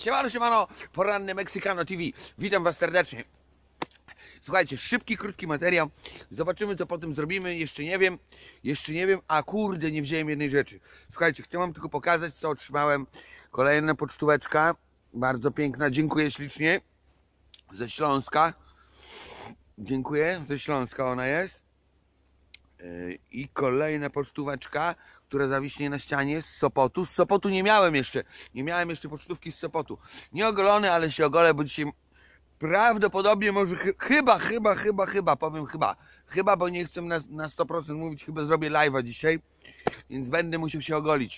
Siemano, siemano, poranny Mexicano TV. Witam was serdecznie. Słuchajcie, szybki, krótki materiał. Zobaczymy, co potem zrobimy. Jeszcze nie wiem, a kurde, nie wziąłem jednej rzeczy. Słuchajcie, chcę wam tylko pokazać, co otrzymałem. Kolejna pocztóweczka, bardzo piękna, dziękuję ślicznie. Ze Śląska. Dziękuję, ze Śląska ona jest. I kolejna pocztóweczka, która zawiśnie na ścianie z Sopotu. Z Sopotu nie miałem jeszcze pocztówki z Sopotu. Nie ogolone, ale się ogolę, bo dzisiaj prawdopodobnie może powiem chyba, bo nie chcę na 100% mówić, chyba zrobię live'a dzisiaj, więc będę musiał się ogolić.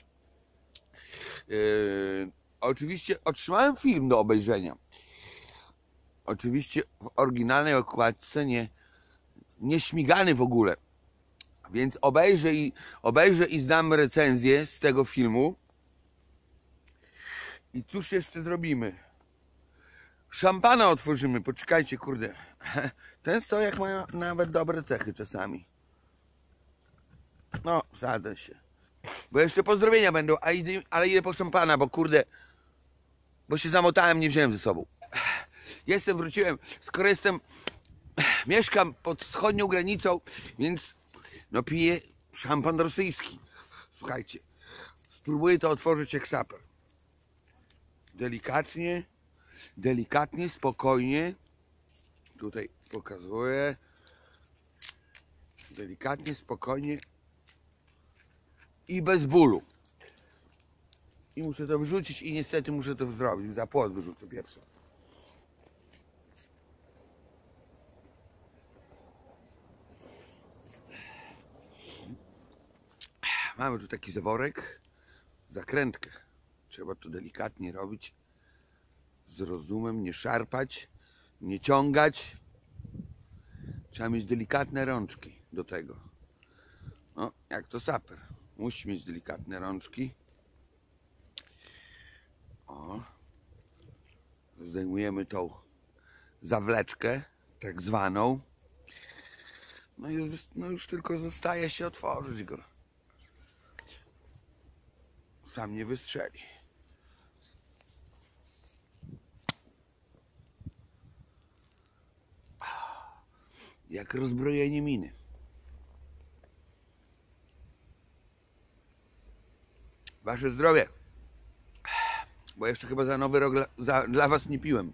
Oczywiście otrzymałem film do obejrzenia. Oczywiście w oryginalnej okładce, nie śmigany w ogóle. Więc obejrzę i zdam recenzję z tego filmu. I cóż jeszcze zrobimy? Szampana otworzymy, poczekajcie, kurde. Ten stojak ma nawet dobre cechy czasami. No, zadzę się. Bo jeszcze pozdrowienia będą, ale idę po szampana, bo kurde, bo się zamotałem, nie wziąłem ze sobą. Wróciłem, skoro mieszkam pod wschodnią granicą, więc no piję szampan rosyjski. Słuchajcie, spróbuję to otworzyć jak saper. Delikatnie, spokojnie. Tutaj pokazuję. Delikatnie, spokojnie i bez bólu. I muszę to wyrzucić i niestety muszę to zrobić. Za płot wyrzucę pierwszy. Mamy tu taki zaworek, zakrętkę. Trzeba to delikatnie robić, z rozumem, nie szarpać, nie ciągać. Trzeba mieć delikatne rączki do tego. No, jak to saper. Musi mieć delikatne rączki. O. Zdejmujemy tą zawleczkę, tak zwaną. No już tylko zostaje się otworzyć go. Sam nie wystrzeli. Jak rozbrojenie miny. Wasze zdrowie. Bo jeszcze chyba za nowy rok dla was nie piłem.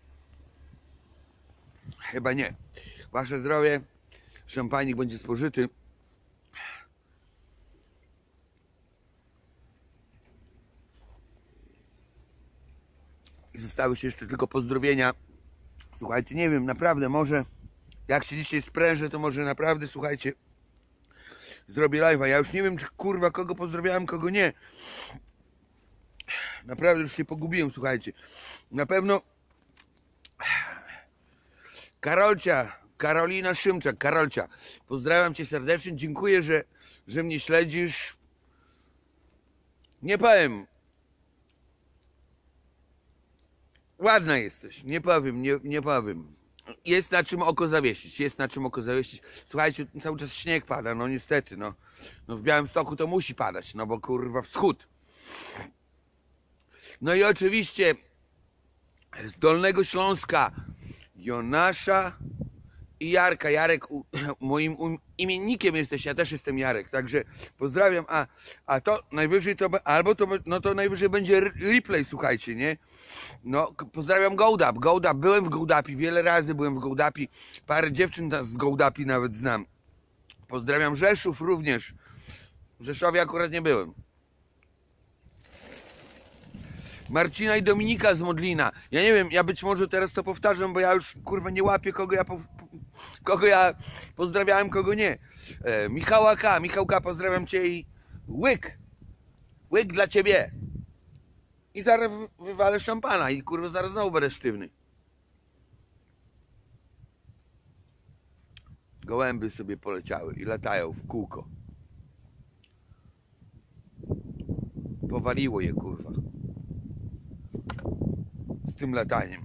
Chyba nie. Wasze zdrowie. Szampanik będzie spożyty. I zostały się jeszcze tylko pozdrowienia. Słuchajcie, nie wiem, naprawdę może jak się dzisiaj sprężę, to może naprawdę, słuchajcie, zrobię live'a. Ja już nie wiem, czy kurwa kogo pozdrawiałem, kogo nie. Naprawdę już się pogubiłem, słuchajcie. Na pewno Karolina Szymczak, Karolcia, pozdrawiam cię serdecznie, dziękuję, że mnie śledzisz. Nie powiem. Ładna jesteś, nie powiem. Jest na czym oko zawiesić, Słuchajcie, cały czas śnieg pada, no niestety, no w Białymstoku to musi padać, no bo kurwa wschód. No i oczywiście z Dolnego Śląska Jonasza i Jarka. Jarek moim imiennikiem jesteś, ja też jestem Jarek, także pozdrawiam, a to najwyżej to najwyżej będzie replay, słuchajcie, nie? No, pozdrawiam Gołdap, byłem w Gołdapi, wiele razy byłem w Gołdapi, parę dziewczyn z Gołdapi nawet znam. Pozdrawiam Rzeszów również, w Rzeszowie akurat nie byłem. Marcina i Dominika z Modlina. Ja nie wiem, ja być może teraz to powtarzam, bo ja już kurwa nie łapię, kogo ja pozdrawiałem, kogo nie. Michałka, pozdrawiam cię i łyk dla ciebie. I zaraz wywalę szampana i kurwa zaraz znowu będę sztywny. Gołęby sobie poleciały i latają w kółko. Powaliło je kurwa. Z tym lataniem.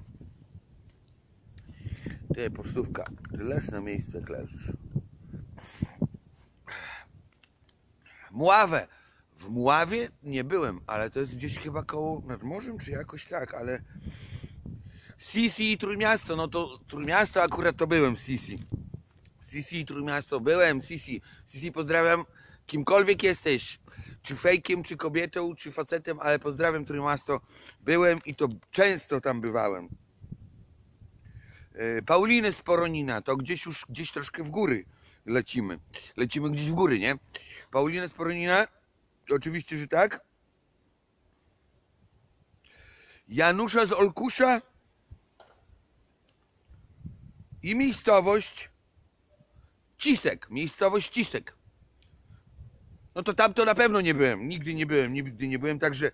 Ty, pocztówka, ty leż na miejscu, jak leżysz. Mławę W Mławie nie byłem, ale to jest gdzieś chyba koło nad morzem, czy jakoś tak, ale... Sisi i Trójmiasto, no to Trójmiasto akurat to byłem, Sisi. Sisi i Trójmiasto byłem, Sisi. Sisi, pozdrawiam, kimkolwiek jesteś, czy fejkiem, czy kobietą, czy facetem, ale pozdrawiam Trójmiasto. Byłem i to często tam bywałem. Paulinę z Poronina, to gdzieś troszkę w góry lecimy. Lecimy gdzieś w góry, nie? Paulinę z Poronina, oczywiście, że tak. Janusza z Olkusza i miejscowość Cisek. No to tam to na pewno nie byłem, nigdy nie byłem, także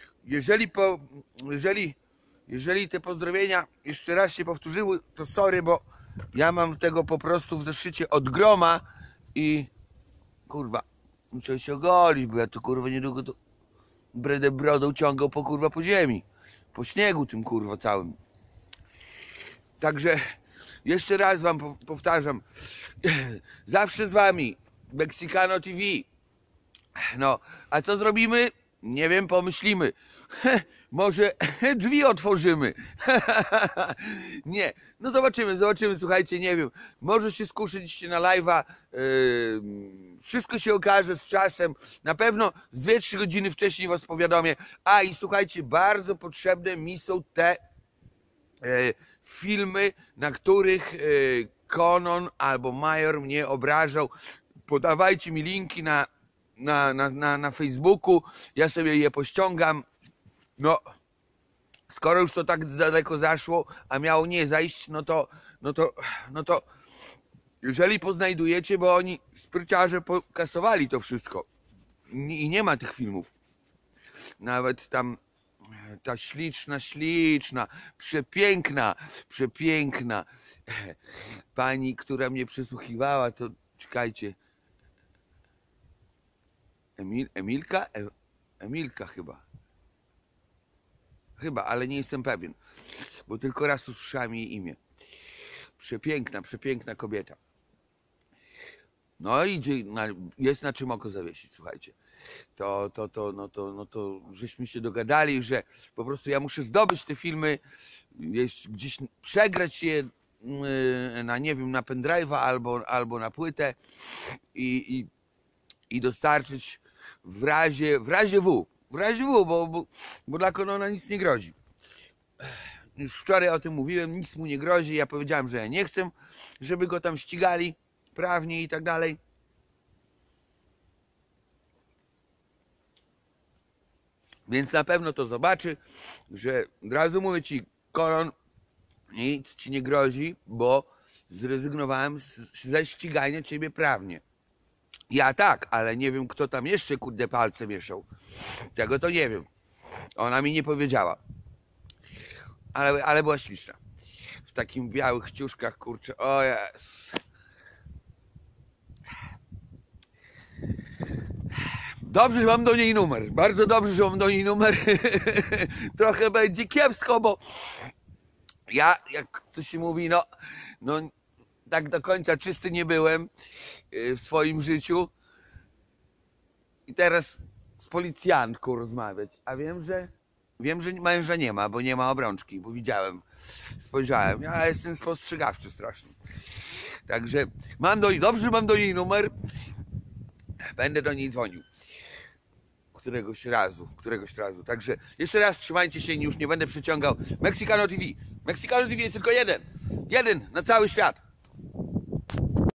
jeżeli te pozdrowienia jeszcze raz się powtórzyły, to sorry, bo ja mam tego po prostu w zeszycie od groma i kurwa, muszę się ogolić, bo ja to kurwa niedługo to będę brodą ciągał po ziemi, po śniegu tym kurwa całym. Także jeszcze raz wam powtarzam, zawsze z wami Mexicano TV. No, a co zrobimy? Nie wiem, pomyślimy. Może drzwi otworzymy. Nie, no zobaczymy, słuchajcie, nie wiem. Może się skuszyć na live'a. Wszystko się okaże z czasem. Na pewno z 2-3 godziny wcześniej was powiadomię. A i słuchajcie, bardzo potrzebne mi są te filmy, na których Konon albo Major mnie obrażał. Podawajcie mi linki na Facebooku, ja sobie je pościągam. No, skoro już to tak daleko zaszło, a miało nie zajść, no to jeżeli poznajdujecie, bo oni spryciarze pokasowali to wszystko i nie ma tych filmów. Nawet tam ta śliczna, przepiękna pani, która mnie przesłuchiwała, to czekajcie, Emilka chyba, ale nie jestem pewien, bo tylko raz usłyszałem jej imię. Przepiękna kobieta. No i jest na czym oko zawiesić, słuchajcie. To żeśmy się dogadali, że po prostu ja muszę zdobyć te filmy, gdzieś przegrać je na, nie wiem, na pendrive'a albo na płytę i dostarczyć w razie W, bo dla Konona nic nie grozi. Już wczoraj o tym mówiłem, nic mu nie grozi, ja powiedziałem, że ja nie chcę, żeby go tam ścigali prawnie i tak dalej. Więc na pewno to zobaczy, że od razu mówię ci, Konon, nic ci nie grozi, bo zrezygnowałem ze ścigania ciebie prawnie. Ja tak, ale nie wiem, kto tam jeszcze kurde palce mieszał. Tego to nie wiem. Ona mi nie powiedziała. Ale była śliczna. W takim białych ciuszkach, kurczę. O Jezus. Dobrze, że mam do niej numer. Bardzo dobrze, że mam do niej numer. Trochę będzie kiepsko, bo ja, jak to się mówi, no tak do końca czysty nie byłem w swoim życiu. I teraz z policjantką rozmawiać. A wiem, że męża nie ma, bo nie ma obrączki, bo widziałem, spojrzałem. Ja jestem spostrzegawczy strasznie. Także mam do niej numer. Będę do niej dzwonił. Któregoś razu. Także jeszcze raz trzymajcie się, już nie będę przeciągał. Mexicano TV. Mexicano TV jest tylko jeden na cały świat.